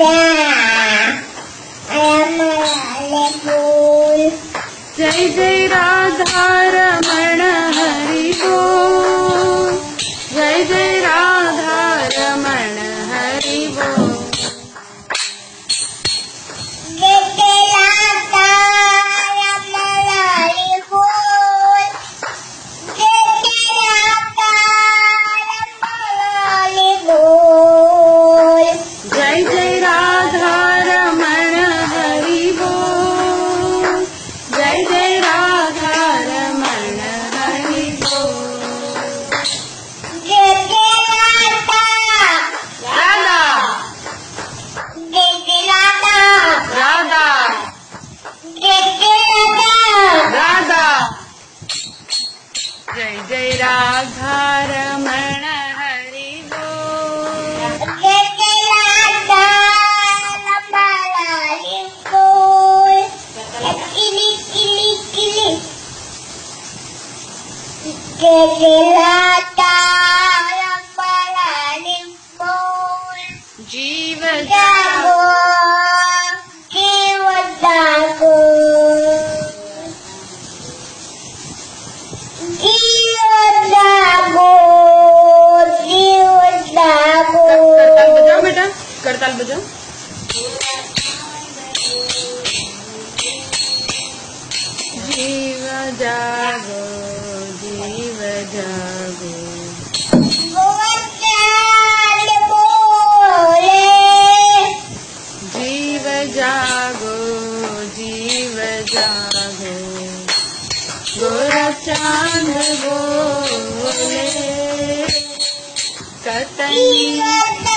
जय जय राधा रमण हरि बोल। जय जय राधा रमण हरि बोल। जय जय राधा रमण हरि बोल। जय जय राधा रमण हरि बोल। जय जय राधा राधा। जय जय राधा राधा। जय जय राधा राधा। जय जय राधा रमण हरि बोल। जय जय राधा रमण हरि बोल। किली किली किली। जय जय राधा रमण हरि बोल। जीव जागो जीव जागो जीव जागो जीव जागो। करताल बजाओ बेटा, करताल बजाओ। जीव जागो जीव जागो। गोवर्धन बोले। जीव जागो जीव जागो। गोरचांद बोले। कतई